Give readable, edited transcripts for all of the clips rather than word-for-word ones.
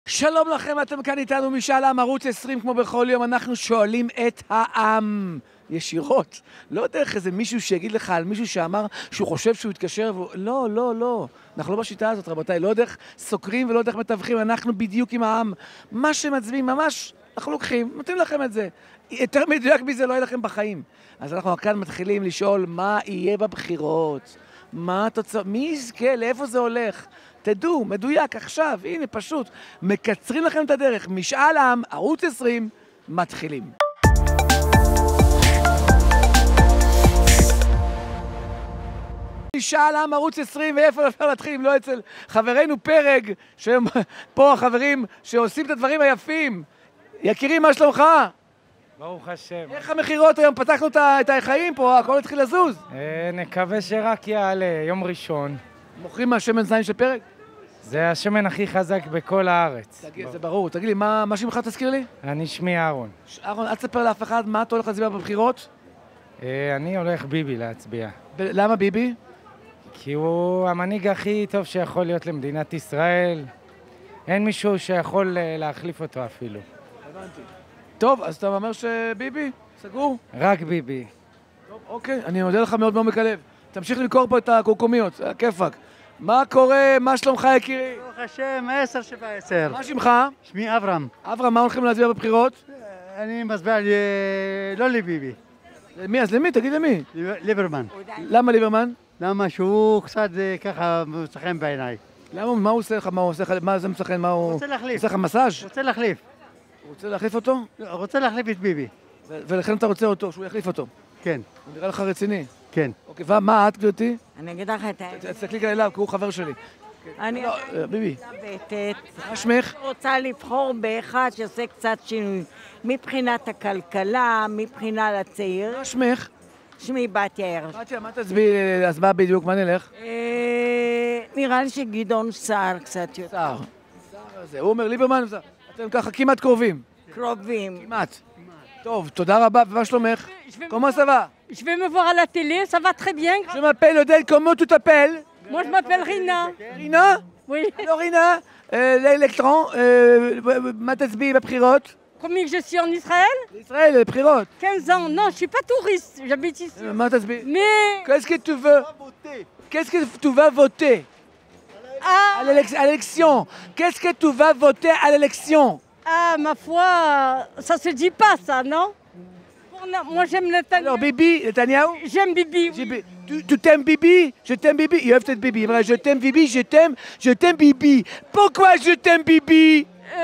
שלום לכם, אתם כאן איתנו משאל עם ערוץ 20, כמו בכל יום, אנחנו שואלים את העם ישירות. לא דרך איזה מישהו שיגיד לך על מישהו שאמר שהוא חושב שהוא יתקשר, לא, לא, לא. אנחנו לא בשיטה הזאת, רבותיי, לא דרך סוקרים ולא דרך מתווכים, אנחנו בדיוק עם העם. מה שמצביעים, ממש, אנחנו לוקחים, נותנים לכם את זה. יותר מדויק מזה לא יהיה לכם בחיים. אז אנחנו כאן מתחילים לשאול מה יהיה בבחירות, מה התוצאה, מי יזכה, לאיפה זה הולך. תדעו, מדויק, עכשיו, הנה, פשוט, מקצרים לכם את הדרך. משאל עם, ערוץ 20, מתחילים. משאל עם, ערוץ 20, ואיפה אפשר להתחיל אם לא אצל חברינו פרג, שהם פה החברים שעושים את הדברים היפים. יקירי, מה שלומך? ברוך השם. איך המחירות היום? פתחנו את החיים פה, הכל התחיל לזוז. נקווה שרק יעלה, יום ראשון. מוכרים מהשמן זין של פרג? זה השמן הכי חזק בכל הארץ. זה ברור. תגיד לי, מה שמך תזכיר לי? אני שמי אהרון. אהרון, אל תספר לאף אחד מה אתה הולך להצביע בבחירות? אני הולך ביבי להצביע. למה ביבי? כי הוא המנהיג הכי טוב שיכול להיות למדינת ישראל. אין מישהו שיכול להחליף אותו אפילו. הבנתי. טוב, אז אתה אומר שביבי? סגור? רק ביבי. טוב, אוקיי, אני מודה לך מאוד מעומק הלב. תמשיך למכור פה את הקורקומיות, הכיפק. מה קורה? מה שלומך, יקירי? ברוך השם, 10/10. מה שמך? שמי אברהם. אברהם, מה הולכים להצביע בבחירות? אני מצביע לא לביבי, למי? אז למי? תגיד למי. ליברמן. למה ליברמן? למה שהוא קצת ככה מצחן בעיניי. למה? מה הוא עושה לך? מה זה מצחן? מה הוא... רוצה להחליף. עושה לך מסאז'? רוצה להחליף. הוא רוצה להחליף אותו? רוצה להחליף את ביבי. ולכן אתה רוצה אותו, שהוא יחליף אותו. כן. הוא נראה לך רציני. כן. אוקיי, ומה את, גברתי? אני אגיד לך את האמת. תסתכלי כאן אליו, כי הוא חבר שלי. אני ביבי. מתלבטת. מה שמך? אני רוצה לבחור באחד שעושה קצת שינוי. מבחינת הכלכלה, מבחינה לצעיר. מה שמך? שמי בתיה הרש. בתיה, מה תצביעי? אז מה בדיוק? מה נלך? נראה לי שגדעון סער קצת יותר. סער. סער הזה. הוא אומר ליברמן, אתם ככה כמעט קרובים. קרובים. כמעט. טוב, תודה רבה, ומה שלומך? Comment ça va? Je vais me voir à la télé, ça va très bien. Je m'appelle Odile, comment tu t'appelles? Moi, je m'appelle Rina. Rina? Oui. Alors Rina, l'électron, מה תצביעי בבחירות? Combien que je suis en Israël? ישראל, לבחירות. 15 ans. Non, je suis pas touriste, j'habite ici. מה תצביעי? Mais... Qu'est-ce que tu veux? Qu'est-ce que tu vas voter? Ah, À l'élection. Qu'est-ce que tu vas voter à l'élection? ah, ma foi, ça se dit pas ça, non? Moi, j'aime Netanyahu. Alors Bibi, Netanyahu? J'aime Bibi. Oui. Tu t'aimes Bibi? Je t'aime Bibi. Il y peut-être Bibi. Je t'aime Bibi, je t'aime Bibi. Pourquoi je t'aime Bibi?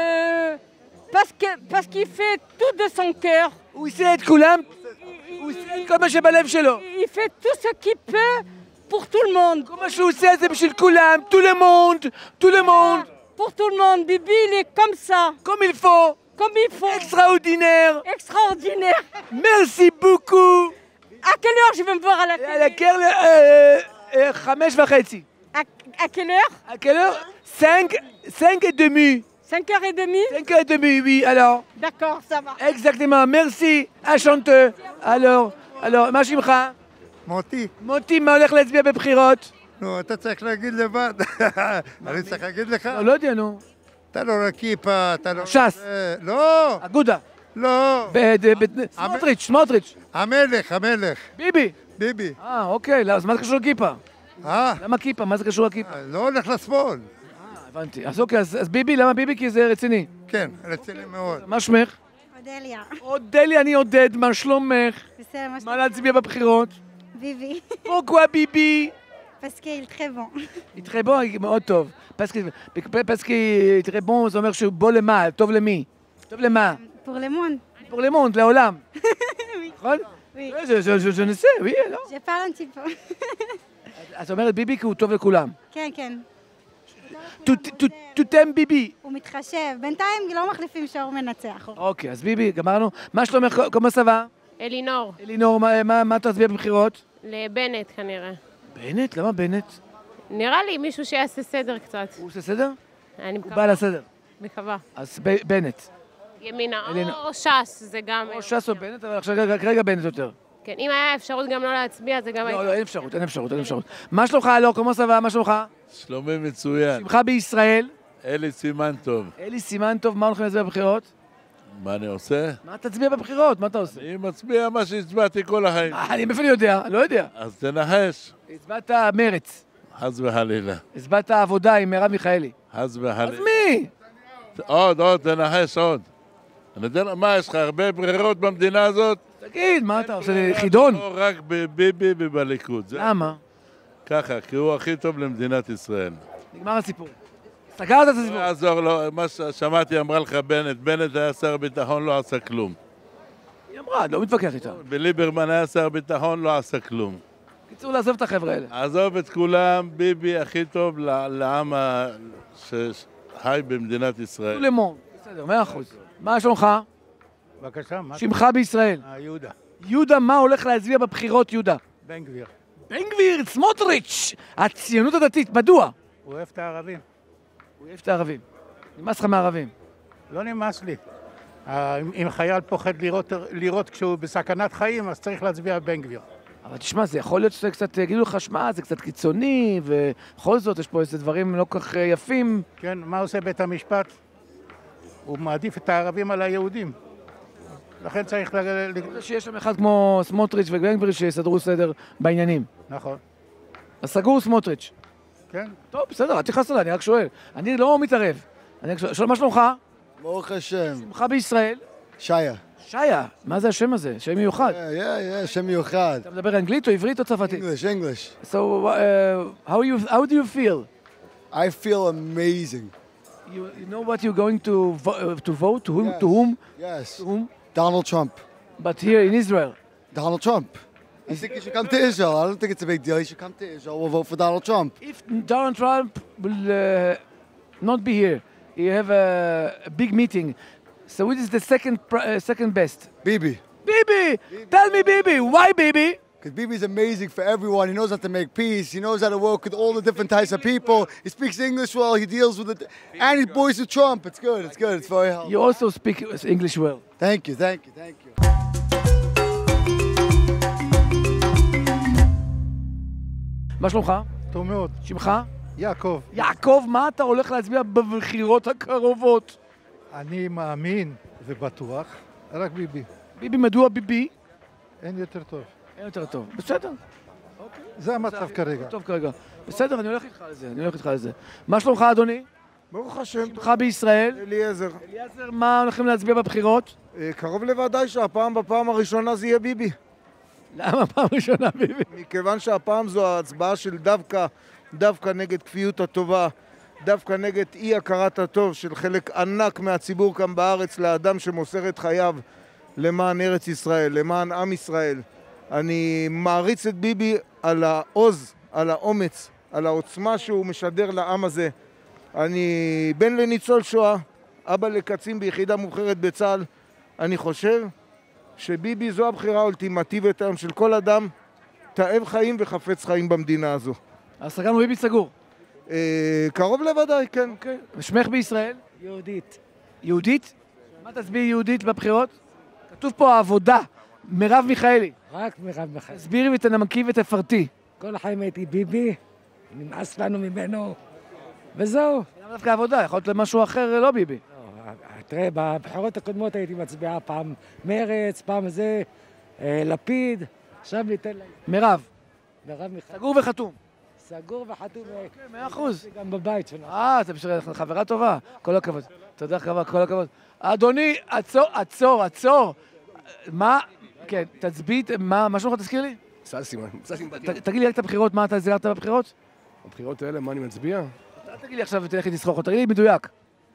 Parce qu'il fait tout de son cœur. הוא עושה את כולם? הוא עושה את כל מה שבלב שלו. Il fait tout ce qu'il peut pour tout le monde. כל מה שהוא עושה זה בשביל כולם. tout le monde. tout le monde. Pour tout le monde. Bibi, il est comme ça. Comme il faut. Comme il faut. Extraordinaire. Extraordinaire. Merci beaucoup. À quelle heure je vais me voir à la télé? À laquelle 5:30. À quelle heure? À quelle heure? 5:30. 5h30? 5:30, oui, alors. D'accord, ça va. Exactement, merci, enchanté. alors, מה שמך? מוטי. מוטי, מה הולך להצביע בבחירות? נו, אתה צריך להגיד לבד. אני צריך להגיד לך? לא יודע, נו. אתה לא רקיפה, אתה לא... ש"ס. לא. אגודה. לא. סמוטריץ'. המלך. ביבי. ביבי. אוקיי, אז מה זה קשור לכיפה? למה כיפה? מה זה קשור לכיפה? לא הולך לשמאל. הבנתי. אז אוקיי, אז ביבי, למה ביבי? כי זה רציני. כן, רציני מאוד. מה שמך? אודליה. אודליה, אני עודד, מה שלומך? בסדר, מה שלומך? מה להצביע בבחירות? ביבי. פוקווה ביבי? פסקי, très bon. très bon, מאוד טוב. פסקי, très bon, זה אומר שהוא בוא למה? טוב למי? טוב למה? pour le monde. pour le monde, לעולם. נכון? Oui. je ne sais, oui, alors. je parle un petit peu. את אומרת ביבי כי הוא טוב לכולם. כן, כן. tu t'aimes ביבי. הוא מתחשב. בינתיים לא מחליפים שור מנצח. אוקיי, אז ביבי, גמרנו. מה שלומך? comment ça va? אלינור. אלינור, מה תצביע בבחירות? לבנט כנראה. בנט? למה בנט? נראה לי מישהו שיעשה סדר קצת. הוא עושה סדר? אני הוא מקווה. בא לסדר. מקווה. אז בנט. ימינה או ש"ס, זה גם... או ש"ס או בנט, אבל עכשיו כרגע בנט יותר. כן, אם היה אפשרות גם לא להצביע, זה גם... לא, אין אפשרות. מה שלומך, אלור? comment ça va? מה שלומך? שלומי מצוין. שמך בישראל? אלי סימן טוב. אלי סימן טוב, מה הולכים להצביע בבחירות? מה אני עושה? מה תצביע בבחירות? מה אתה עושה? אני מצביע מה שהצבעתי כל החיים. אני מאיפה אני יודע? לא יודע. אז תנחש. הצבעת מרץ. חס וחלילה. הצבעת עבודה עם מרב מיכאלי. חס וחלילה. אז מי? עוד, תנחש עוד. אני יודע, מה, יש לך הרבה ברירות במדינה הזאת? תגיד, מה אתה עושה? חידון? או רק בביבי ובליכוד. זה למה? ככה, כי הוא הכי טוב למדינת ישראל. נגמר הסיפור. סגרת את לא הסיפור. יעזור לו, מה ששמעתי אמרה לך בנט היה שר ביטחון, לא עשה כלום. היא אמרה, לא מתווכח איתה. וליברמן היה שר ביטחון, לא עשה כלום. קיצור, לעזוב את החבר'ה האלה. עזוב את כולם, ביבי הכי טוב לעם שחי במדינת ישראל. למון. בסדר, 100%. מה שלומך? בבקשה, מה? שמך בישראל. יהודה. יהודה, מה הולך להצביע בבחירות, יהודה? בן גביר. בן גביר, סמוטריץ', הציונות הדתית, מדוע? הוא אוהב את הערבים. הוא אוהב את הערבים. נמאס לך מהערבים. לא נמאס לי. אם חייל פוחד לירות כשהוא בסכנת חיים, אז צריך להצביע בן גביר. אבל תשמע, זה יכול להיות שקצת יגידו לך, שמע, זה קצת קיצוני, ובכל זאת יש פה איזה דברים לא כך יפים. כן, מה עושה בית המשפט? הוא מעדיף את הערבים על היהודים. לכן צריך שיש שם אחד כמו סמוטריץ' ובן גביר שיסדרו סדר בעניינים. נכון. אז סגור סמוטריץ'. כן. טוב, בסדר, אל תכעס עליי, אני רק שואל. אני לא מתערב. אני רק שואל, מה שלומך? ברוך השם. שמך בישראל? שיה. שיה, מה זה השם הזה? שם מיוחד. שם מיוחד. אתה מדבר אנגלית או עברית או צרפתית? English. So, how do you feel? I feel amazing. You know what you're going to vote? To whom? Yes. To whom? Donald Trump. But here in Israel. Donald Trump. I think you should come to Israel. I don't think it's a big deal. You should come to Israel. We'll vote for Donald Trump. If Donald Trump will not be here, you have a big meeting. So which is the second best? Bibi. Bibi! Tell me Bibi. Why Bibi? Because Bibi's amazing for everyone. He knows how to make peace. He knows how to work with all the different types of people. He speaks English well. He deals with it. And he boys with Trump. It's good. It's good. It's very helpful. You also speak English well. Thank you. Thank you. Thank you. מה שלומך? טוב מאוד. שמך? יעקב. יעקב, מה אתה הולך להצביע בבחירות הקרובות? אני מאמין ובטוח, רק ביבי. ביבי, מדוע ביבי? אין יותר טוב. אין יותר טוב. בסדר. זה המצב כרגע. טוב כרגע. בסדר, אני הולך איתך על זה. מה שלומך, אדוני? ברוך השם. שמך בישראל? אליעזר. אליעזר, מה הולכים להצביע בבחירות? קרוב לוודאי בפעם הראשונה זה יהיה ביבי. למה פעם ראשונה ביבי? מכיוון שהפעם זו ההצבעה של דווקא נגד כפיות הטובה, דווקא נגד אי הכרת הטוב של חלק ענק מהציבור כאן בארץ לאדם שמוסר את חייו למען ארץ ישראל, למען עם ישראל. אני מעריץ את ביבי על העוז, על האומץ, על העוצמה שהוא משדר לעם הזה. אני בן לניצול שואה, אבא לקצין ביחידה מובחרת בצה"ל. אני חושב שביבי זו הבחירה האולטימטיבית היום של כל אדם תאב חיים וחפץ חיים במדינה הזו. אז סגרנו ביבי סגור. קרוב לוודאי, כן. אוקיי. ושמך בישראל? יהודית. יהודית? מה תצביעי יהודית בבחירות? כתוב פה העבודה, מרב מיכאלי. רק מרב מיכאלי. תסבירי ותנמקי ותפרטי. כל החיים הייתי ביבי, נמאס לנו ממנו, וזהו. למה דווקא עבודה? יכול להיות למשהו אחר, לא ביבי. תראה, בבחירות הקודמות הייתי מצביעה פעם מרץ, פעם זה, לפיד, עכשיו ניתן להם. מרב מיכאלי. סגור וחתום. סגור וחתום. כן, 100%. גם בבית שלנו. אתה בשביל חברה טובה. כל הכבוד. תודה רבה, כל הכבוד. אדוני, עצור. מה? כן, תצביע, מה שלומך תזכיר לי? סלסימן. תגיד לי רק את הבחירות, מה אתה זירת בבחירות? הבחירות האלה, מה אני מצביע? אל תגיד לי עכשיו ותלך איתי לסחור, תגיד לי מדויק.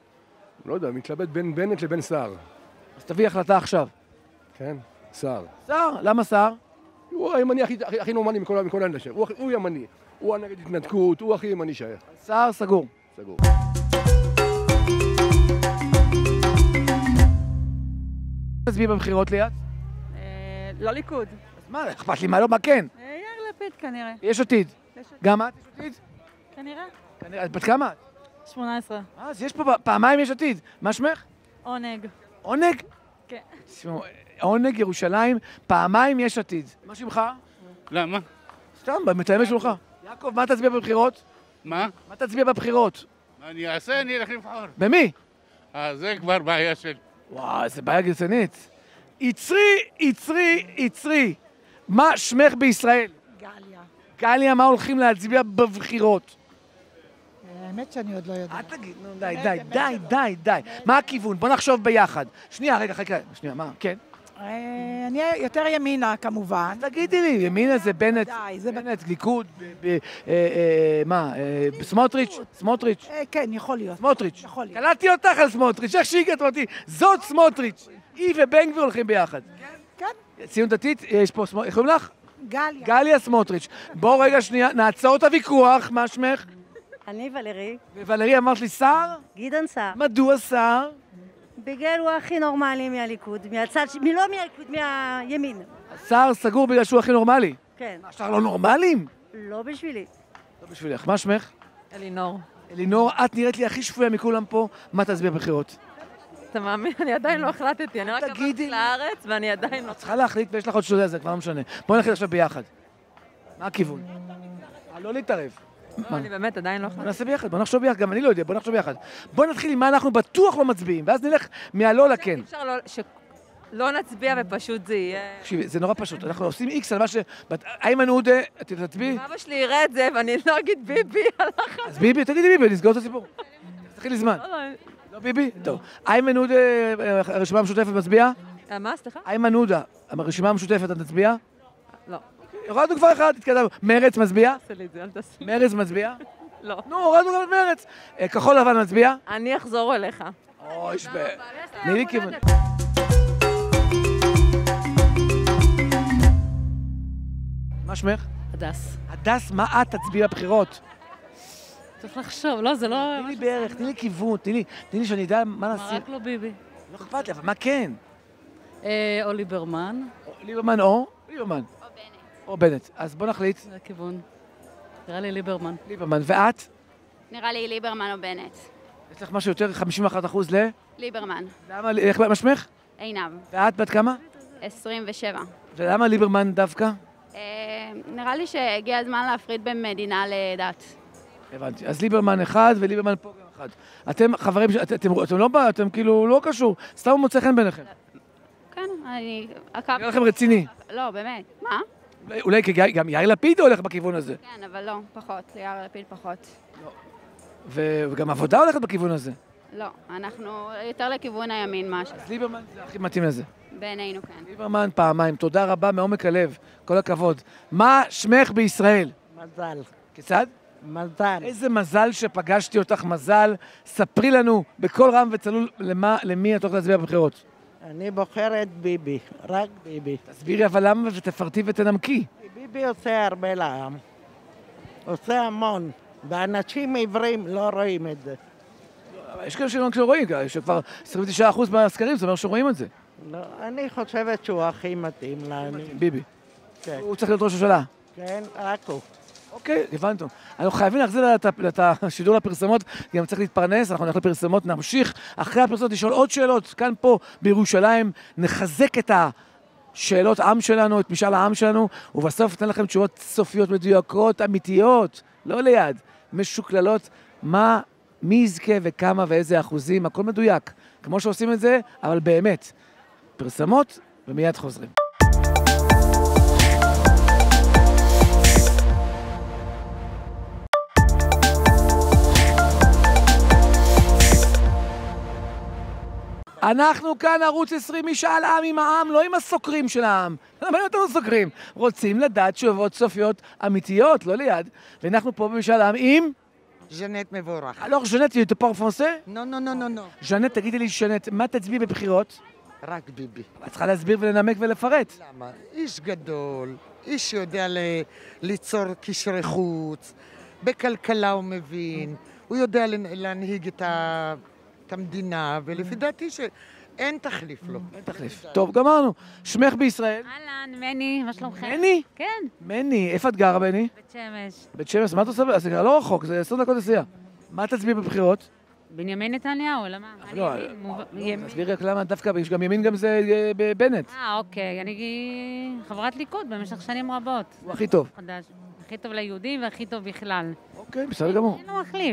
לא יודע, מתלבט בין בנט לבין סער. אז תביא החלטה עכשיו. כן, סער. סער? למה סער? הוא הימני הכי נורמלי מכל האנשים. הוא ימני. הוא נגד התנתקות, הוא הכי ימני שייך. סער סגור. סגור. תצביעי בבחירות ליד? לא ליכוד. אז מה, אכפת לי מה לא, מה כן? יאיר לפיד כנראה. יש עתיד. גם את יש עתיד? כנראה. בת כמה את? 18. אז יש פה פעמיים יש עתיד. מה שמך? עונג. עונג? כן. עונג ירושלים, פעמיים יש עתיד. מה שמך? למה? סתם, מתאם שלך. יעקב, מה תצביע בבחירות? מה? מה תצביע בבחירות? מה אני אעשה? אני אלך לבחור. במי? זה כבר בעיה של... וואו, זה בעיה גרצנית. יצרי. מה שמך בישראל? גליה. גליה, מה הולכים להצביע בבחירות? האמת שאני עוד לא יודעת. אל תגיד, נו, די. מה הכיוון? בוא נחשוב ביחד. שנייה, רגע, חכה. שנייה, מה? כן. אני יותר ימינה, כמובן. תגידי לי, ימינה זה בנט, ליכוד, מה, סמוטריץ'? כן, יכול להיות. סמוטריץ'. קלטתי אותך על סמוטריץ', איך שהגעת אותי? זאת סמוטריץ'. היא ובן גביר הולכים ביחד. כן. ציון דתית, יש פה, איך קוראים לך? גליה. גליה סמוטריץ'. בואו רגע שנייה, נעצור את הוויכוח, מה שמך? אני ולרי. ולרי אמרת לי שר? גדעון סער. מדוע שר? בגלל הוא הכי נורמלי מהליכוד, מהצד, לא מהליכוד, מהימין. שר סגור בגלל שהוא הכי נורמלי? כן. השאר לא נורמליים? לא בשבילי. לא בשבילך. מה שמך? אלינור. אלינור, את נראית לי הכי שפויה מכולם פה, מה תצביע בבחירות? אתה מאמין? אני עדיין לא החלטתי, אני רק עברתי לארץ ואני עדיין לא... צריכה להחליט ויש לך עוד שודע, זה כבר לא משנה. בואו נחליט עכשיו ביחד. מה הכיוון? לא להתערב. לא, אני באמת עדיין לא החלטתי. בוא נעשה ביחד, בוא נחשוב ביחד, גם אני לא יודע, בוא נחשוב ביחד. בוא נתחיל עם מה אנחנו בטוח לא מצביעים, ואז נלך מהלא לכן. אפשר שלא נצביע ופשוט זה יהיה... תקשיבי, זה נורא פשוט, אנחנו עושים איקס על מה ש... איימן עודה, תצביעי? אבא שלי יראה את זה ואני לא אגיד ביבי, אז ביבי, תגידי ביבי, נסגור את הסיפור. תתחיל לי זמן. לא ביבי? טוב. איימן עודה, הרשימה המשותפת מצביעה? מה, סליחה? איימן עודה, הרשימה המשותפת, את תצביע? לא. הורדנו כבר אחד, התקדמנו. מרץ מצביע? אל תעשי. מרץ מצביע? לא. נו, הורדנו גם את מרץ. כחול לבן מצביע? אני אחזור אליך. אוי, תני לי כיוון. מה שמך? הדס. הדס, מה את תצביע בבחירות? צריך לחשוב, לא, זה לא... תני לי בערך, תני לי כיוון, תני לי שאני אדע מה נעשה. רק לא ביבי. לא אכפת לי, אבל מה כן? או ליברמן. ליברמן או? ליברמן. או בנט. אז בוא נחליט. זה הכיוון. נראה לי ליברמן. ליברמן. ואת? נראה לי ליברמן או בנט. יש לך משהו יותר 51% ל? ליברמן. למה? איך מה שמך? עינב. ואת בת כמה? 27. ולמה ליברמן דווקא? נראה לי שהגיע הזמן להפריד בין מדינה לדת. הבנתי. אז ליברמן אחד וליברמן פה גם אחד. אתם חברים, אתם כאילו לא קשור, סתם מוצא חן ביניכם. כן, אני... נראה לכם רציני. לא, באמת. מה? אולי גם יאיר לפיד הולך בכיוון הזה. כן, אבל לא, פחות. יאיר לפיד פחות. וגם עבודה הולכת בכיוון הזה. לא, אנחנו יותר לכיוון הימין משהו. אז ליברמן זה הכי מתאים לזה. בעינינו כן. ליברמן פעמיים, תודה רבה מעומק הלב, כל הכבוד. מה שמך בישראל? מזל. כיצד? מזל. איזה מזל שפגשתי אותך, מזל. ספרי לנו בקול רם וצלול למי את הולכת להצביע בבחירות. אני בוחרת ביבי, רק ביבי. תסבירי אבל למה ותפרטי ותנמקי. ביבי עושה הרבה לעם. עושה המון. ואנשים עיוורים לא רואים את זה. יש כאלה שלא רואים, שכבר 29% מהסקרים, זאת אומרת שרואים את זה. לא, אני חושבת שהוא הכי מתאים לנו. ביבי. כן. הוא צריך להיות ראש הממשלה. כן, רק הוא. אוקיי, הבנתם. אנחנו חייבים להחזיר את השידור לפרסומות, גם צריך להתפרנס, אנחנו נלך לפרסומות, נמשיך אחרי הפרסומות לשאול עוד שאלות, כאן פה בירושלים, נחזק את השאלות עם שלנו, את משאל העם שלנו, ובסוף ניתן לכם תשובות סופיות מדויקות, אמיתיות, לא ליד, משוקללות, מי יזכה וכמה ואיזה אחוזים, הכל מדויק, כמו שעושים את זה, אבל באמת, פרסומות ומיד חוזרים. אנחנו כאן ערוץ 20 משאל עם עם העם, לא עם הסוקרים של העם. למה יותר סוקרים? רוצים לדעת תשובות סופיות אמיתיות, לא ליד. ואנחנו פה במשאל עם עם... ז'נט מבורך. Alors, ז'נט, tu parles français? לא, לא, לא, לא. ז'נט, תגידי לי, ז'נט, מה תצביעי בבחירות? רק ביבי. את צריכה להסביר ולנמק ולפרט. למה? איש גדול, איש שיודע ליצור קשרי חוץ, בכלכלה הוא מבין, הוא יודע להנהיג את המדינה, ולפי דעתי שאין תחליף לו. אין תחליף. טוב, גמרנו. שמך בישראל? אהלן, מני, מה שלומכם? מני? כן. מני, איפה את גרה, בני? בית שמש. בית שמש, מה את עושה? זה לא רחוק, זה 20 דקות נסיעה. מה תצביעי בבחירות? בנימין נתניהו, למה? לא, תסבירי רק למה דווקא, יש גם ימין גם זה בנט. אוקיי, אני חברת ליכוד במשך שנים רבות. הוא הכי טוב. הכי טוב ליהודים והכי טוב בכלל. אוקיי, בסדר גמור. אין לו מחליף.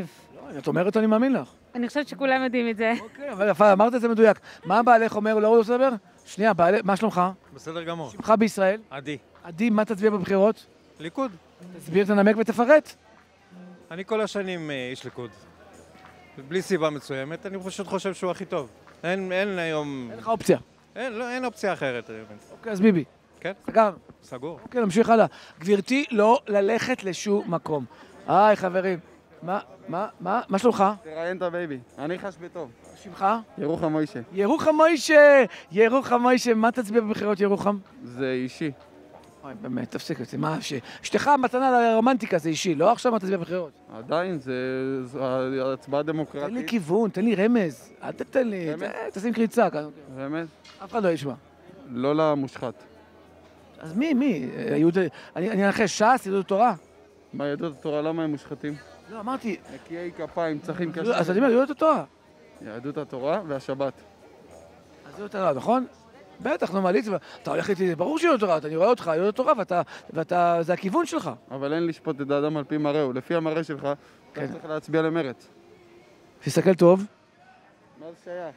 את אומרת, אני מאמין לך. אני חושבת שכולם יודעים את זה. אוקיי, אבל יפה, אמרת את זה מדויק. מה בעלך אומר? לא רוצה לדבר? שנייה, מה שלומך? בסדר גמור. שמך בישראל? עדי. עדי, מה תצביע בבחירות? ליכוד. תסביר, תנמק ותפרט. אני כל השנים איש ליכוד. בלי סיבה מסוימת, אני פשוט חושב שהוא הכי טוב. אין היום... אין לך אופציה. אין אופציה אחרת. אוקיי, אז ביבי. כן? סגר. סגור. אוקיי, נמשיך הלאה. גברתי, לא ללכת לשום מקום. היי, חברים. מה שלומך? תראיין את הבייבי. אני חש בטוב. שמך? ירוחם מוישה. ירוחם מוישה. מה תצביע בבחירות ירוחם? זה אישי. אוי, באמת, תפסיק אותי. מה, אשתך מתנה לרומנטיקה, זה אישי, לא עכשיו מה תצביע בבחירות? עדיין, זו הצבעה דמוקרטית. תן לי כיוון, תן לי רמז. אל תתן לי, תשים קריצה. רמז? אף אחד לא ישמע. לא למושחת. אז מי? אני אנחש, ש"ס, יהדות התורה? מה, יהדות התורה, למה הם מושחתים? לא, אמרתי... נקיי כפיים, צריכים קשים. אז אני אומר, יהדות התורה. יהדות התורה והשבת. אז יהדות התורה, נכון? בטח, נורמלית, אתה הולך איתי, ברור שיהדות התורה, אני רואה אותך, יהדות התורה, ואתה, זה הכיוון שלך. אבל אין לשפוט את האדם על פי מראהו, לפי המראה שלך, אתה צריך להצביע למרץ. תסתכל טוב. מה זה שייך?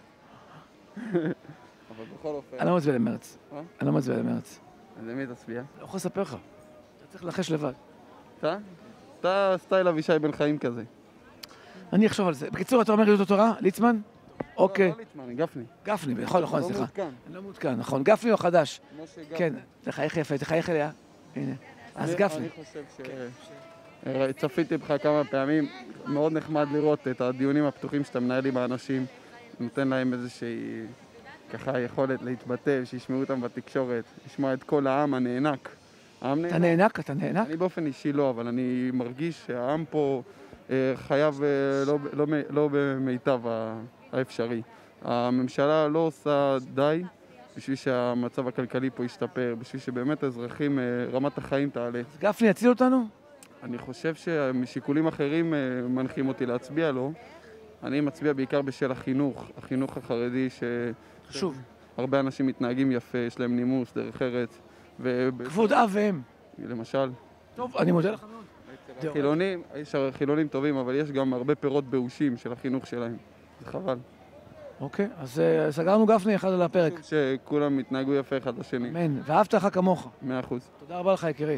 אבל בכל אופן... אני לא מצביע למרץ. אני לא מצביע למרץ. אז למי תצביע? לא יכול לספר לך. אתה צריך לנחש לבד. אתה? אתה סטייל אבישי בן חיים כזה. אני אחשוב על זה. בקיצור, אתה אומר יהדות התורה? ליצמן? אוקיי. לא ליצמן, גפני. גפני, נכון, סליחה. לא מעודכן. לא מעודכן, נכון. גפני או חדש? משה גפני. כן, תחייך יפה, תחייך אליה. הנה. אז גפני. אני חושב צפיתי בך כמה פעמים, מאוד נחמד לראות את הדיונים הפתוחים שאתה מנהל עם האנשים, נותן להם איזושהי ככה יכולת להתבטא, שישמעו אותם בתקשורת, לשמוע את כל העם הנאנק. אתה נאנק? אתה נאנק? אני באופן אישי לא, אבל אני מרגיש שהעם פה חייב לא במיטב האפשרי. הממשלה לא עושה די בשביל שהמצב הכלכלי פה ישתפר, בשביל שבאמת האזרחים, רמת החיים תעלה. גפני יציל אותנו? אני חושב שמשיקולים אחרים מנחים אותי להצביע לו. אני מצביע בעיקר בשל החינוך החרדי, חשוב. הרבה אנשים מתנהגים יפה, יש להם נימוס, דרך ארץ. כבוד אב ואם. למשל. טוב, אני מודה לך מאוד. חילונים, יש חילונים טובים, אבל יש גם הרבה פירות באושים של החינוך שלהם. זה חבל. אוקיי, אז סגרנו גפני אחד על הפרק. חשוב שכולם יתנהגו יפה אחד לשני. אמן, ואהבת לך כמוך. 100%. תודה רבה לך, יקירי.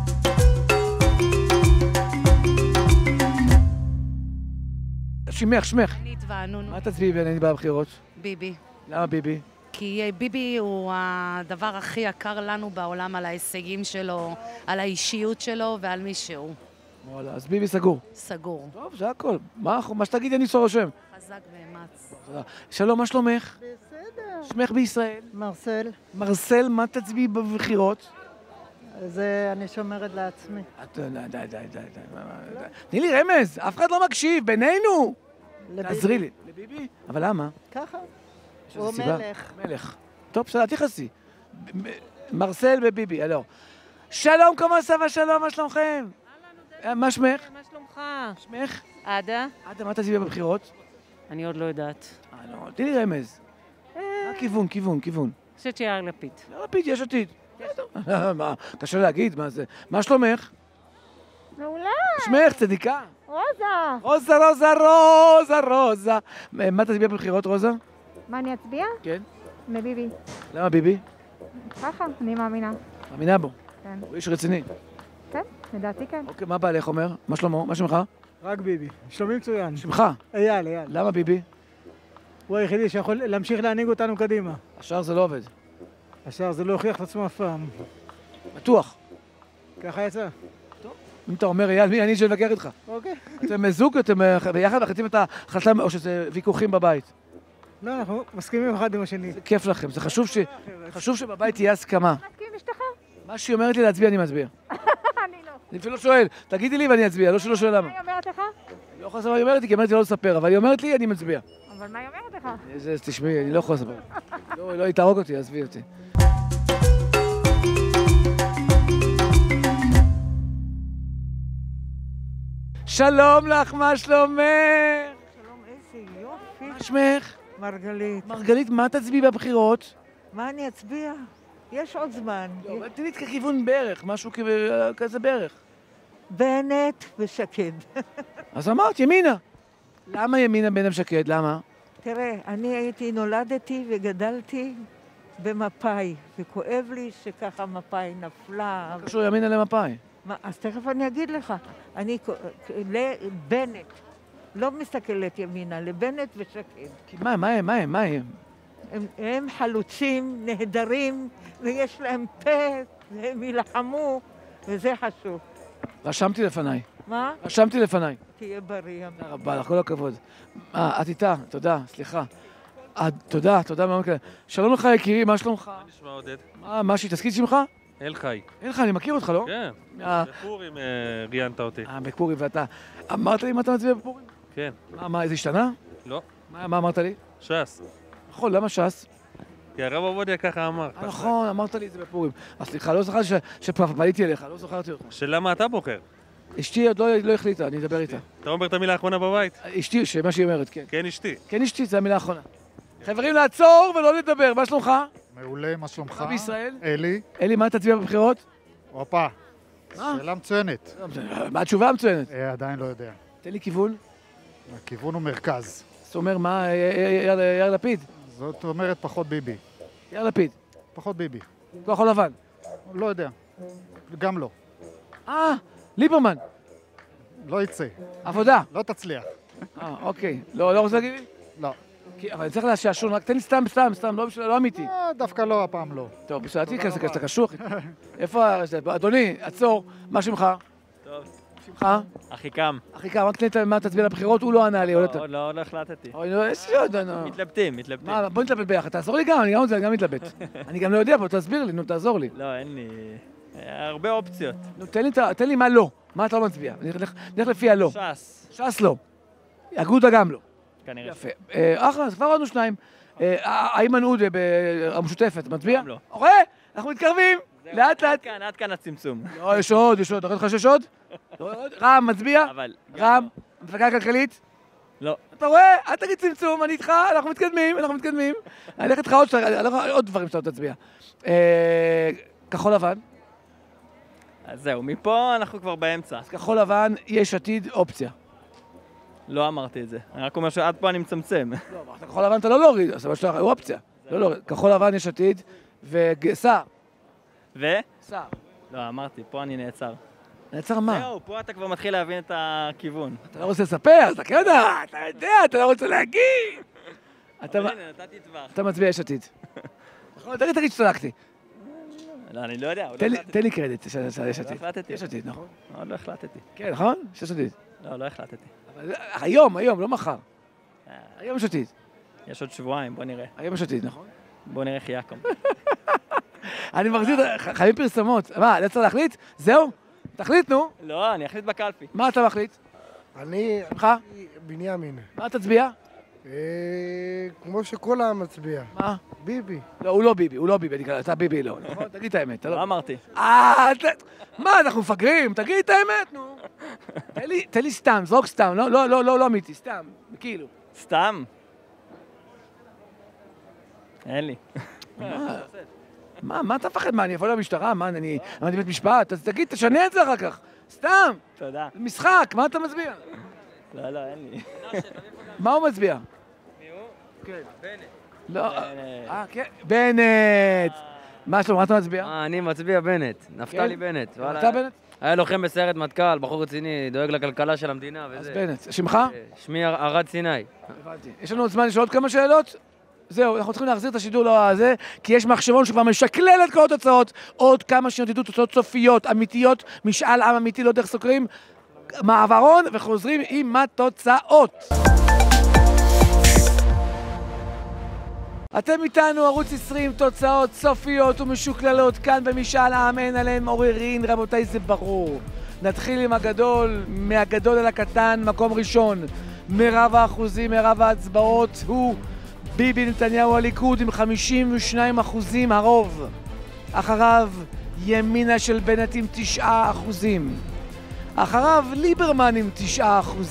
שמך. אני התווענונו. מה תצביעי בעיני בבחירות? ביבי. למה ביבי? כי ביבי הוא הדבר הכי יקר לנו בעולם, על ההישגים שלו, על האישיות שלו ועל מי שהוא. וואלה, אז ביבי סגור. סגור. טוב, זה הכל. מה שתגידי אני רושם. חזק ואמץ. שלום, מה שלומך? בסדר. שמך בישראל? מרסל. מרסל, מה תצביעי בבחירות? זה אני שומרת לעצמי. די. תני לי רמז, אף אחד לא מקשיב, בינינו. תעזרי לי. לביבי? אבל למה? ככה. הוא מלך. טוב, בסדר, תכנסי. מרסל וביבי, הלו. שלום, כמו סבא, שלום, מה שלומכם? מה שמך? מה שלומך? שמך? עדה. עדה, מה תצביעי בבחירות? אני עוד לא יודעת. לא, תני לי רמז. כיוון. אני חושבת שיאיר לפיד. יאיר לפיד, יש עתיד. מה, קשה להגיד, מה זה? מה שלומך? מעולה. שמך, צדיקה. רוזה. רוזה. מה תצביע בבחירות, רוזה? מה אני אצביע? כן. מביבי. למה ביבי? ככה, אני מאמינה. מאמינה בו? כן. הוא איש רציני. כן, לדעתי כן. אוקיי, מה בעלך אומר? מה שלמה? מה שמך? רק ביבי. שלומי מצוין. שמך? אייל. למה ביבי? הוא היחידי שיכול להמשיך להנהיג אותנו קדימה. השאר זה לא עובד. השאר זה לא הוכיח את עצמו אף פעם. בטוח. ככה יצא. אם אתה אומר אייל, מי אני שנבקר איתך? אוקיי. אתם מזוג, אתם ביחד מחליטים את ההחלטה, או שזה ויכוחים בבית? לא, אנחנו מסכימים אחד עם השני. זה כיף לכם, זה חשוב שבבית תהיה הסכמה. מסכים אשתך? מה שהיא אומרת לי להצביע, אני מצביע. אני לא. אני אפילו לא שואל, תגידי לי ואני אצביע, לא שלא שואל למה. מה היא אומרת לך? לא יכולה לספר מה היא אומרת לי, כי אמרת לי לא לספר, אבל היא אומרת לי, אני מצביע. אבל מה היא אומרת לך? תשמעי, אני לא יכול לספר. לא, היא תהרוג אותי, עזבי אותי. שלום לך, מה שלומך? שלום, איזה יופי. מה שמך? מרגלית. מרגלית, מה תצביעי בבחירות? מה אני אצביע? יש עוד זמן. לא, אבל תני לי ככיוון בערך, משהו כזה בערך. בנט ושקד. אז אמרת, ימינה. למה ימינה בנם שקד? למה? תראה, נולדתי וגדלתי במפאי, וכואב לי שככה מפאי נפלה. קשור ימינה למפאי. אז תכף אני אגיד לך. לבנט, לא מסתכלת ימינה, לבנט ושקד. מה הם? הם חלוצים, נהדרים, ויש להם פה, והם ילחמו, וזה חשוב. רשמתי לפניי. מה? רשמתי לפניי. תהיה בריא. תודה רבה לך, כל הכבוד. את איתה, תודה, סליחה. תודה מאוד. שלום לך יקירי, מה שלומך? מה נשמע עודד? מה תזכיר את שמך? אלחי. אלחי, אני מכיר אותך, לא? כן, בפורים ראיינת אותי. בפורים, ואתה אמרת לי מה אתה מצביע בפורים? כן. מה, זה השתנה? לא. מה אמרת לי? ש"ס. נכון, למה ש"ס? כי הרב עובדיה ככה אמר. נכון, אמרת לי את זה בפורים. אז סליחה, לא זכרתי שפניתי אליך, לא זכרתי אותך. שלמה אתה בוחר? אשתי עוד לא החליטה, אני אדבר איתה. אתה אומר את המילה האחרונה בבית? אשתי, מה שהיא אומרת, כן. כן, אשתי. כן, אשתי, זו המילה האחרונה. חברים, לעצור ולא לדבר, מה שלומך? מעולה, מה שלומך? מה בישראל? אלי. אלי, מה תצביע בבחירות? הופה, שאלה מצוינת. מה התשובה המצוינת? עדיין לא יודע. תן לי כיוון. הכיוון הוא מרכז. זאת אומרת, מה, יאיר לפיד? זאת אומרת פחות ביבי. יאיר לפיד. פחות ביבי. כחול לבן. לא יודע. גם לא. ליברמן. לא יצא. עבודה. לא תצליח. אוקיי. לא רוצה להגיד לי? לא. אבל אני צריך להשעשון, רק תן לי סתם, לא אמיתי. דווקא לא, הפעם לא. טוב, בסדר, תיכנס לכאן, אתה קשוח. איפה, אדוני, עצור, מה שמך? טוב. שמך? אחיקם. אחיקם, רק תן מה תצביע לבחירות, הוא לא ענה לי. עוד לא החלטתי. מתלבטים. בוא נתלבט ביחד, תעזור לי גם, אני גם מתלבט. אני גם לא יודע, בוא תסביר לי, תעזור לי. לא, אין לי... הרבה אופציות. תן לי מה לא, מה אתה לא מצביע. נלך לפי הלא. ש"ס. ש"ס לא. אגודה גם לא. כנראה. יפה. אחלה, אז כבר עוד שניים. איימן עודה המשותפת, מצביע? גם לא. רואה? אנחנו מתקרבים. לאט. עד כאן הצמצום. לא, יש עוד. אתה רואה לך שיש עוד? רם, מצביע? רם, המפלגה הכלכלית? לא. אתה רואה? אל תגיד צמצום, אני איתך, אנחנו מתקדמים. אני אלך איתך עוד דברים שאתה תצביע. כחול לבן? אז זהו, מפה אנחנו כבר באמצע. אז כחול לבן, יש עתיד, אופציה. לא אמרתי את זה. אני רק אומר שעד פה אני מצמצם. לא, אמרת כחול לבן אתה לא להוריד, אז הוא אופציה. לא, כחול לבן, יש עתיד, וסער. סער. לא, אמרתי, פה אני נעצר. נעצר מה? זהו, פה אתה כבר מתחיל להבין את הכיוון. אתה לא רוצה לספר, אתה יודע, אתה לא רוצה להגיד. אבל הנה, נתתי טווח. אתה מצביע יש עתיד. נכון, תגיד שצדקתי. לא, אני לא יודע. תן לי קרדיט, יש עתיד. יש עתיד, נכון? עוד לא החלטתי. כן, נכון? יש עתיד. לא החלטתי. היום, לא מחר. היום יש עתיד. יש עוד שבועיים, בוא נראה. היום יש עתיד, נכון? בוא נראה איך יקום. אני מחזיר, חייבים פרסמות. מה, לא צריך להחליט? זהו? תחליט, נו. לא, אני אחליט בקלפי. מה אתה מחליט? אני... שמך? בנימין. מה תצביע? כמו שכל העם מצביע. מה? ביבי. לא, הוא לא ביבי, אתה ביבי לא. תגיד את האמת. לא אמרתי. מה, אנחנו מפגרים? תגיד את האמת, נו. תן לי סתם, זרוק סתם, לא אמיתי, סתם, כאילו. סתם? אין לי. מה אתה מפחד? מה, אני אבוא למשטרה? מה, אני בית משפט? אז תגיד, תשנה את זה אחר כך. סתם. תודה. משחק, מה אתה מצביע? לא, אין לי. מה הוא מצביע? מי הוא? כן. בנט. לא. כן. בנט. מה שלום, מה אתה מצביע? אני מצביע בנט. נפתלי בנט. אתה בנט? היה לוחם בסיירת מטכ"ל, בחור רציני, דואג לכלכלה של המדינה וזה. אז בנט. שמך? שמי ארד סיני. הבנתי. יש לנו עוד זמן לשאול עוד כמה שאלות? זהו, אנחנו צריכים להחזיר את השידור הזה, כי יש מחשבון שכבר משקלל את כל התוצאות. עוד כמה שניות ידעו תוצאות סופיות, אמיתיות, משאל עם אמיתי, לא דרך סוקרים, מעברון, וחוזרים עם התוצאות. אתם איתנו, ערוץ 20, תוצאות סופיות ומשוקללות, כאן במשאל עם, אין עליהם עוררין, רבותיי, זה ברור. נתחיל עם הגדול, מהגדול אל הקטן, מקום ראשון. מרב האחוזים, מרב ההצבעות, הוא ביבי נתניהו הליכוד עם 52% הרוב. אחריו ימינה של בנט עם 9%. אחריו ליברמן עם 9%.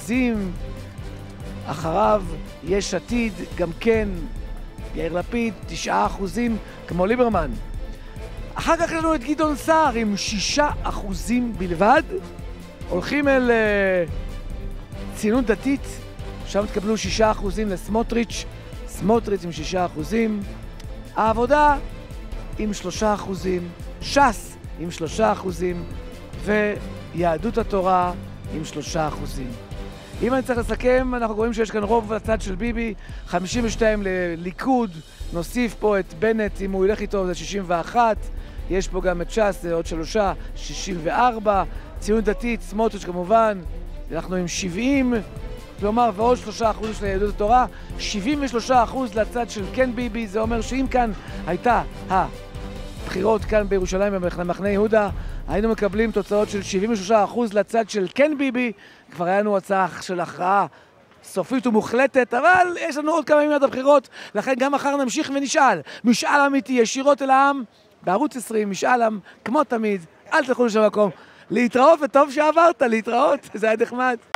אחריו יש עתיד גם כן, יאיר לפיד 9% כמו ליברמן. אחר כך יש לנו את גדעון סער עם 6% בלבד. הולכים אל ציונות דתית שם תקבלו 6% לסמוטריץ', סמוטריץ' עם 6%, העבודה עם 3%, ש"ס עם 3%, ויהדות התורה עם 3%. אם אני צריך לסכם, אנחנו רואים שיש כאן רוב לצד של ביבי, 52 לליכוד, נוסיף פה את בנט, אם הוא ילך איתו זה 61, יש פה גם את ש"ס, זה עוד 3, 64, ציון דתית, סמוטריץ' כמובן, אנחנו עם 70, כלומר, ועוד 3% של יהדות התורה, 73% לצד של כן ביבי, זה אומר שאם כאן הייתה הבחירות כאן בירושלים במחנה יהודה, היינו מקבלים תוצאות של 73% לצד של כן ביבי, כבר היה לנו הצעה של הכרעה סופית ומוחלטת, אבל יש לנו עוד כמה ימים עד הבחירות, לכן גם מחר נמשיך ונשאל, משאל אמיתי ישירות אל העם, בערוץ 20, משאל עם, כמו תמיד, אל תלכו לשם מקום, להתראות וטוב שעברת, להתראות, זה היה נחמד.